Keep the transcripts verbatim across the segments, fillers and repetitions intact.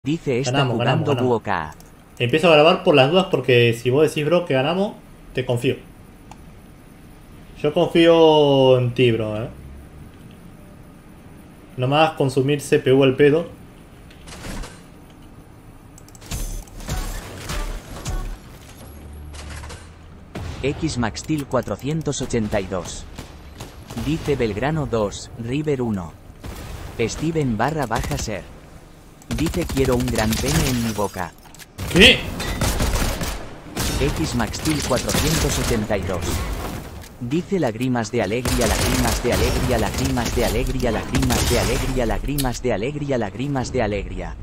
Dice está ganamos, jugando ganamos, ganamos. Buoka. Empiezo a grabar por las dudas porque si vos decís, bro, que ganamos, te confío. Yo confío en ti, bro, eh. No me hagas consumir C P U al pedo. Xmaxtil cuatrocientos ochenta y dos. Dice Belgrano dos, River uno. Steven barra baja ser. Dice quiero un gran pene en mi boca. ¿Qué? Xmaxtil cuatrocientos ochenta y dos. Dice lágrimas de alegría, lágrimas de alegría, lágrimas de alegría, lágrimas de alegría, lágrimas de alegría, lágrimas de alegría.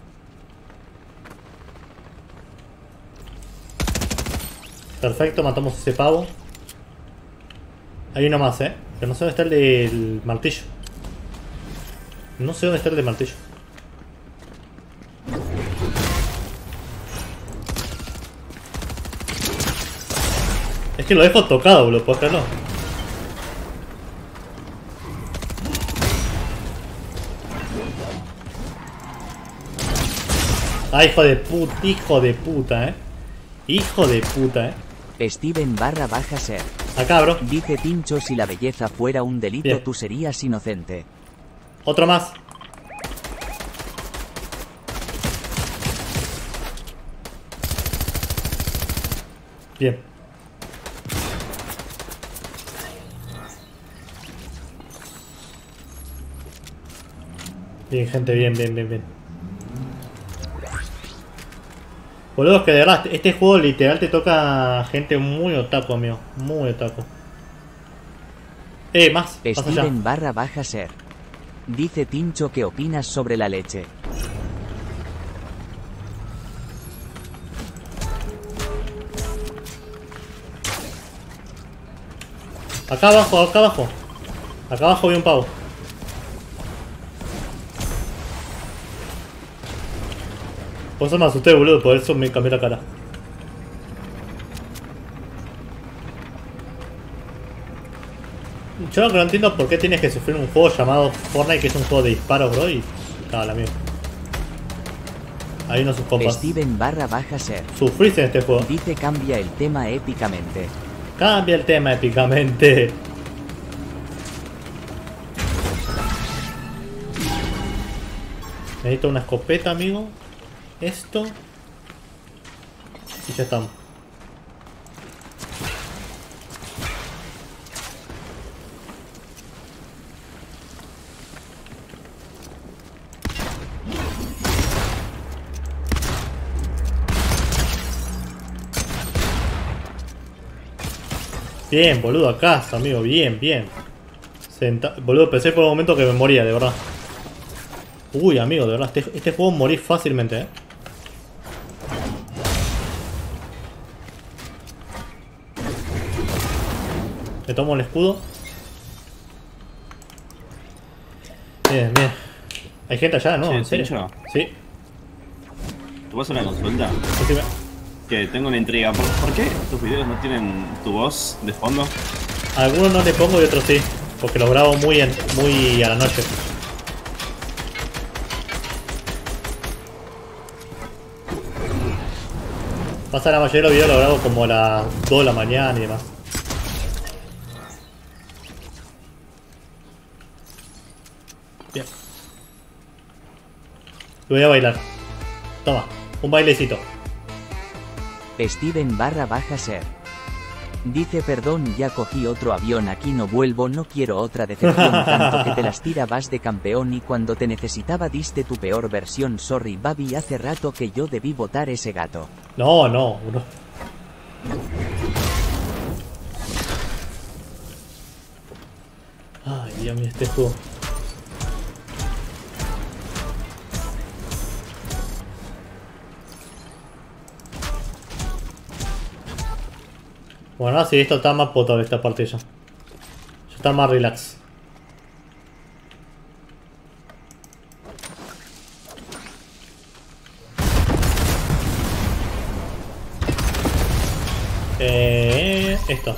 Perfecto, matamos a ese pavo. Hay uno más, eh. Pero no sé dónde está el del martillo. No sé dónde está el del martillo. Es que lo dejo tocado, boludo, ¿puedes creerlo? Ah, hijo de puta, hijo de puta, eh. Hijo de puta, eh. Steven barra baja ser. Acá, bro. Dice Tincho si la belleza fuera un delito Bien. tú serías inocente. Otro más. Bien. Bien, gente, bien, bien, bien, bien. Boludo, es que de verdad, este juego literal te toca gente muy otaku, amigo. Muy otaku. Eh, más. Más allá. Steven barra baja ser. Dice Tincho ¿qué opinas sobre la leche? Acá abajo, acá abajo. Acá abajo vi un pavo. Por eso me asusté, boludo, por eso me cambié la cara. Yo lo que no entiendo es por qué tienes que sufrir un juego llamado Fortnite, que es un juego de disparos, bro, y... Cábala, amigo. Ahí no sus compas. Steven barra baja ser. Sufriste en este juego. Dice cambia el tema épicamente. Cambia el tema épicamente. Necesito una escopeta, amigo. Esto. Y ya estamos. Bien, boludo, acá, amigo, bien, bien. Senta boludo, pensé por un momento que me moría, de verdad. Uy, amigo, de verdad, este, este juego morí fácilmente, eh. Me tomo el escudo. Bien, bien. Hay gente allá, ¿no? Sí, ¿En serio? Tincho. Sí. ¿Te vas a una consulta? Decime. Que tengo una intriga. ¿Por, ¿Por qué tus videos no tienen tu voz de fondo? Algunos no le pongo y otros sí. Porque los grabo muy, en, muy a la noche. Pasa la mayoría de los videos los grabo como a las dos de la mañana y demás. Bien. Lo voy a bailar. Toma, un bailecito. Steven barra baja ser. Dice perdón ya cogí otro avión aquí no vuelvo no quiero otra decepción tanto que te las tira vas de campeón y cuando te necesitaba diste tu peor versión sorry baby hace rato que yo debí botar ese gato. No, no, no. Ay, Dios mío, este juego. Bueno, así esto está más potable esta parte ya. Ya está más relax. Eh, esto.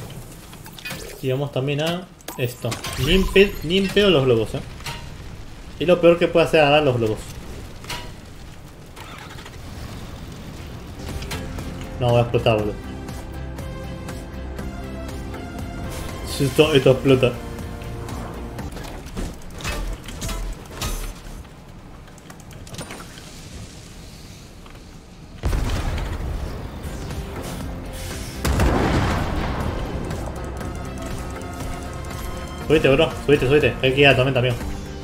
Y vamos también a esto. Ni en pedo los globos, eh. Y lo peor que puede hacer agarrar los globos. No, va a explotar, boludo. Esto, esto explota. Subite, bro, subite, subite. Hay que ir a la tormenta, amigo.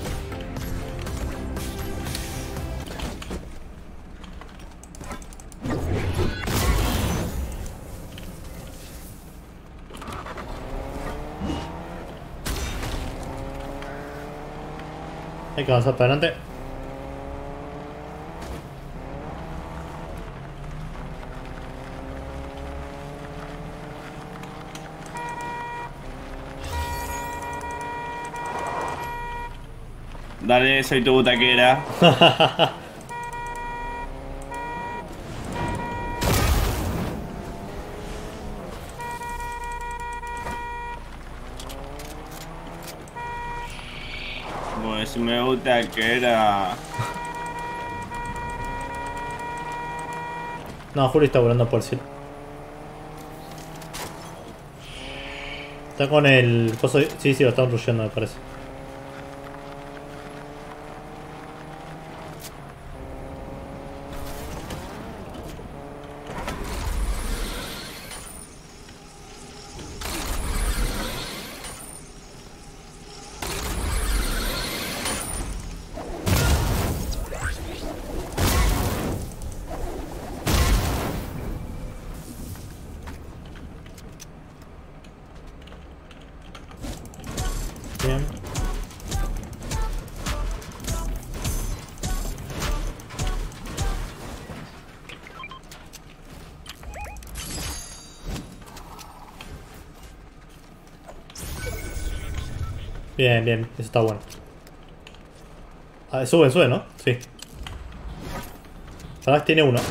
Hay que avanzar para adelante. Dale, soy tu butaquera. Pues me butaquera. No, Juli está volando por el cielo. Está con el coso. de- Sí, sí, lo están rusheando, me parece. Bien. Bien, bien, eso está bueno. Ah, sube, sube, ¿no? Sí. Ahora tiene uno.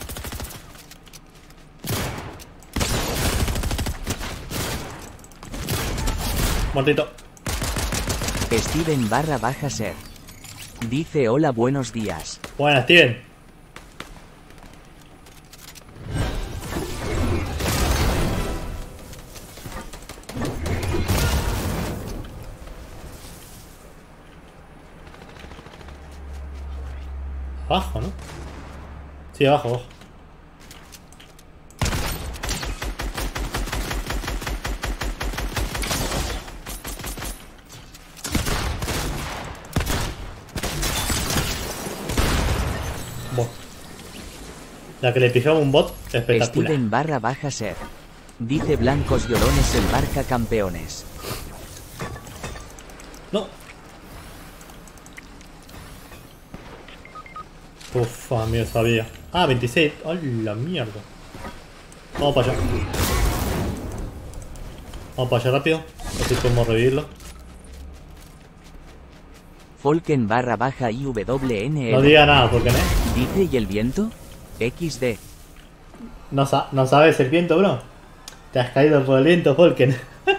Muertito. Steven barra baja ser. Dice hola buenos días. Buenas, Steven. Abajo, ¿no? Sí, abajo, abajo. Buah. La que le pijamos un bot, espectacular. Steven barra baja ser. Dice blancos llorones el Barca campeones. No. Uf, amigo, sabía. Ah, veintiséis. ¡A la mierda! Vamos para allá. Vamos para allá rápido. Así podemos revivirlo. Folken barra baja I W N No L. diga nada, porque no. Dice ¿y el viento? equis de. No, sa no sabes el viento, bro. Te has caído por el viento, Folken.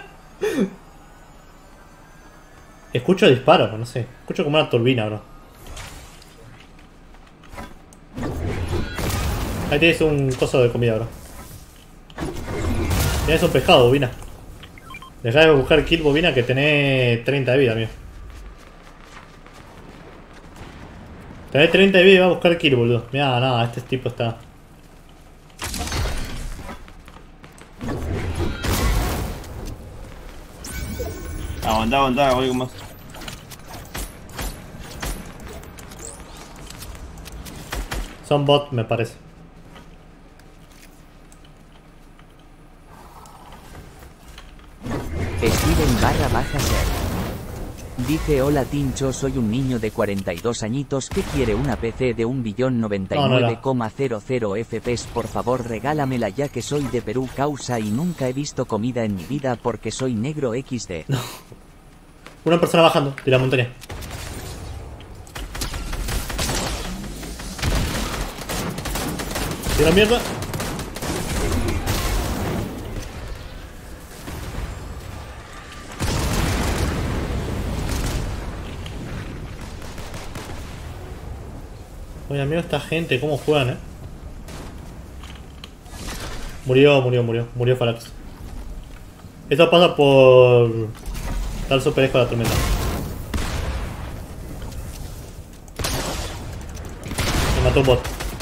Escucho disparos, no sé. Escucho como una turbina, bro. Ahí tienes un coso de comida, bro. Tienes un pescado, bobina. Dejá de buscar kill, bobina, que tenés treinta de vida, amigo. Tenés treinta de vida y va a buscar kill, boludo. Mirá, nada, este tipo está... Aguantá, aguantá, voy con más. Son bots, me parece. Steven barra baja ser. Dice hola Tincho, soy un niño de cuarenta y dos añitos que quiere una P C de un billón noventa y nueve coma cero cero F P S, por favor regálamela ya que soy de Perú causa y nunca he visto comida en mi vida porque soy negro equis de. No. Una persona bajando de la montaña. ¿Tira mierda? Oye, amigo, esta gente, ¿cómo juegan, eh? Murió, murió, murió. Murió Falax. Esto pasa por... dar super eco a la tormenta. Me mató un bot.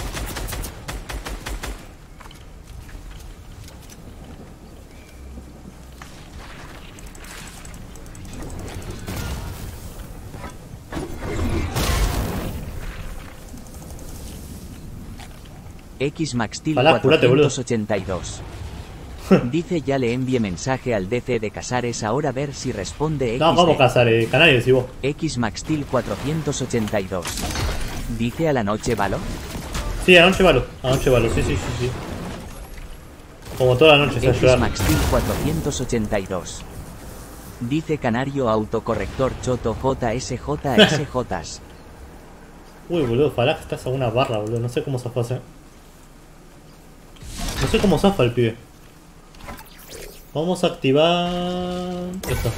Xmaxtil Ojalá, curate, boludo. cuatrocientos ochenta y dos. Dice ya le envié mensaje al D C de Casares, ahora ver si responde. No, vamos a cazar, eh, Canario, decís vos. Xmaxtil cuatrocientos ochenta y dos. Dice a la noche, ¿valo? Sí, anoche valo, anoche valo, sí, sí, sí, sí. Como toda la noche se va a llorar. Xmaxtil cuatrocientos ochenta y dos. Dice Canario autocorrector choto J S J S J. Uy, boludo, Falax estás a una barra, boludo. No sé cómo zafas, eh. No sé cómo zafa el pibe. Vamos a activar... esto.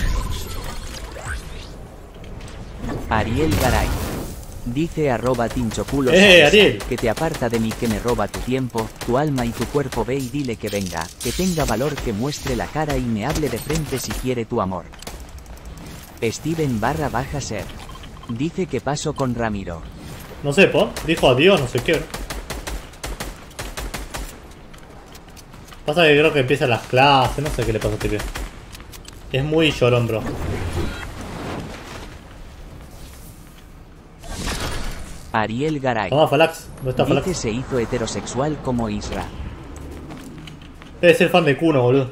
Ariel Garay. Dice arroba tinchoculo. ¡Eh, Ariel! Que te aparta de mí, que me roba tu tiempo, tu alma y tu cuerpo. Ve y dile que venga, que tenga valor, que muestre la cara y me hable de frente si quiere tu amor. Steven barra baja ser. Dice que paso con Ramiro. No sé, ¿por? Dijo adiós, no sé qué. Pasa que creo que empiezan las clases, no sé qué le pasa a este pibe. Es muy llorón, bro. Ariel Garay. Toma, Falax. ¿Dónde está Dice Falax? se hizo heterosexual como Isra. Debe ser fan de Kuno, boludo.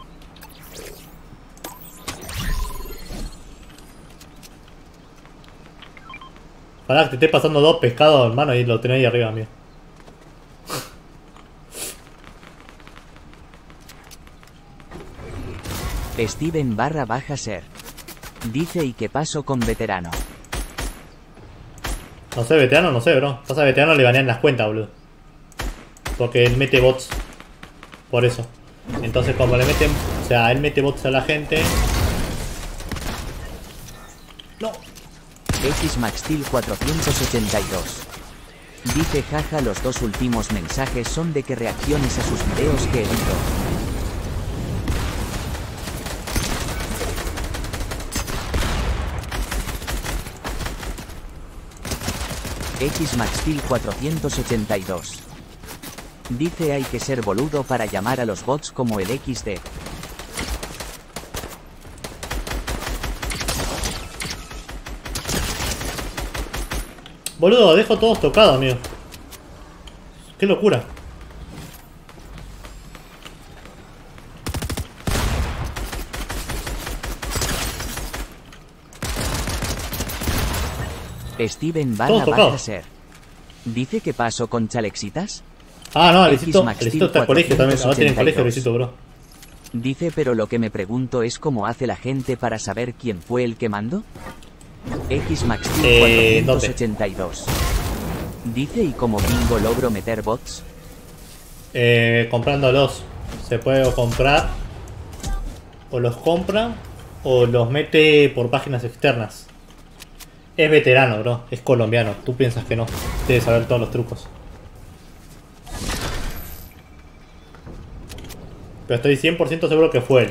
Falax, te estoy pasando dos pescados, hermano, y lo tenés ahí arriba, mío. Steven barra baja ser. Dice y que paso con veterano. No sé, veterano, no sé, bro. Pasa que veterano le banean las cuentas, boludo. Porque él mete bots. Por eso. Entonces como le meten... O sea, él mete bots a la gente. No. Xmaxtil cuatrocientos ochenta y dos. Dice jaja, los dos últimos mensajes son de que reacciones a sus videos que edito. Xmaxtil cuatrocientos ochenta y dos. Dice hay que ser boludo para llamar a los bots como el equis de. Boludo, dejo todos tocados, amigo. Qué locura. Steven barra baja ser. Dice que paso con chalexitas. Ah, no, Alicito, Alicito está en colegio también. Ahora tiene colegio, Alicito, bro. Dice, pero lo que me pregunto es cómo hace la gente para saber quién fue el que mandó. Xmaxtil Eh, cuatrocientos ochenta y dos. Dice, ¿y como bingo logro meter bots? Eh, comprándolos. Se puede o comprar, o los compra, o los mete por páginas externas. Es veterano, bro. Es colombiano. Tú piensas que no. Debe saber todos los trucos. Pero estoy cien por ciento seguro que fue él.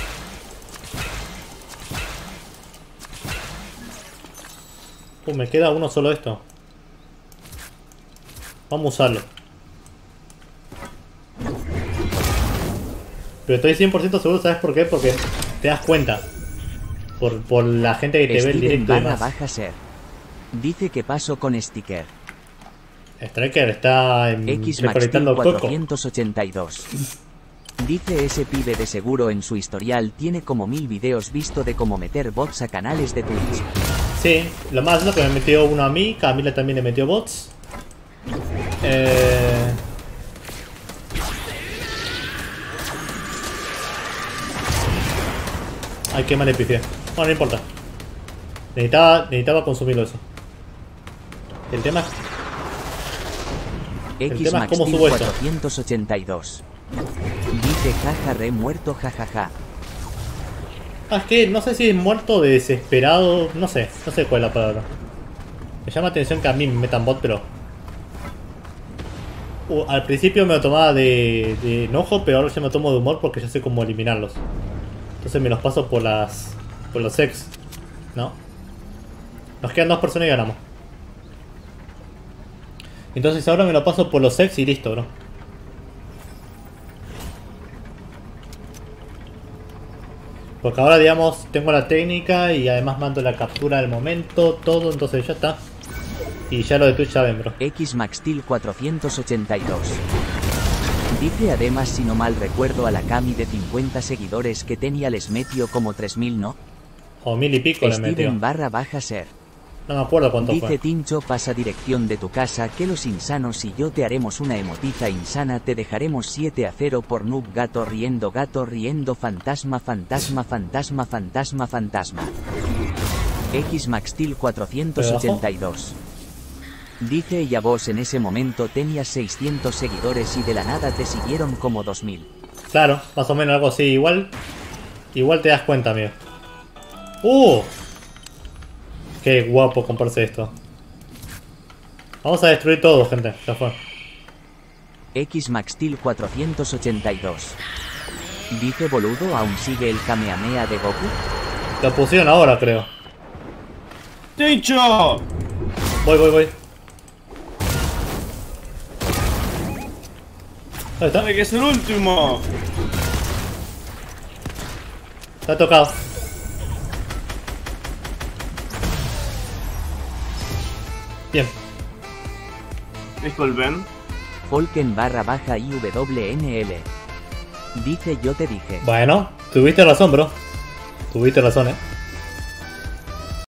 Uh, me queda uno solo de esto. Vamos a usarlo. Pero estoy cien por ciento seguro, ¿sabes por qué? Porque te das cuenta. Por, por la gente que te ve el directo y barra demás. baja ser. Dice que paso con sticker. Striker está en, recolectando coco. cuatrocientos ochenta y dos. Dice ese pibe de seguro en su historial tiene como mil videos visto de cómo meter bots a canales de Twitch. Sí, lo más es lo que me metió uno a mí, Camila también le metió bots. Eh... Ay, qué mal le pifié. Bueno, no importa. Necesitaba, necesitaba consumirlo eso. El tema es... El tema es cómo subo esto. cuatrocientos ochenta y dos. Dice jaja re muerto jajaja. Ah, es que no sé si es muerto de desesperado. No sé, no sé cuál es la palabra. Me llama la atención que a mí me metan bot, pero... Uh, al principio me lo tomaba de, de enojo, pero ahora ya me lo tomo de humor porque ya sé cómo eliminarlos. Entonces me los paso por las... por los ex, ¿no? Nos quedan dos personas y ganamos. Entonces ahora me lo paso por los ex y listo, bro. Porque ahora, digamos, tengo la técnica y además mando la captura del momento, todo, entonces ya está. Y ya lo de Twitch ya ven, bro. Xmaxtil cuatrocientos ochenta y dos. Dice además, si no mal recuerdo, a la Cami de cincuenta seguidores que tenía les metió como tres mil, ¿no? O mil y pico le metió. Steven barra baja ser. No me acuerdo cuánto Dice fue. Tincho, pasa dirección de tu casa que los insanos y yo te haremos una emotiza insana, te dejaremos siete a cero por noob, gato riendo, gato riendo, fantasma, fantasma, fantasma, fantasma, fantasma. Xmaxtil cuatrocientos ochenta y dos. Dice, y a vos en ese momento tenías seiscientos seguidores y de la nada te siguieron como dos mil. Claro, más o menos algo así, igual. Igual te das cuenta, amigo. ¡Uh! Qué guapo comprarse esto. Vamos a destruir todo, gente. Ya fue. Xmaxtil cuatrocientos ochenta y dos. Dice, boludo, ¿aún sigue el Kamehameha de Goku? Lo pusieron ahora, creo. ¡Techo! Voy, voy, voy. ¿Dónde está? ¡Sabe que es el último! Está tocado. Bien. Disculpen. Folken barra baja I W N L. Dice, yo te dije. Bueno, tuviste razón, bro. Tuviste razón, eh.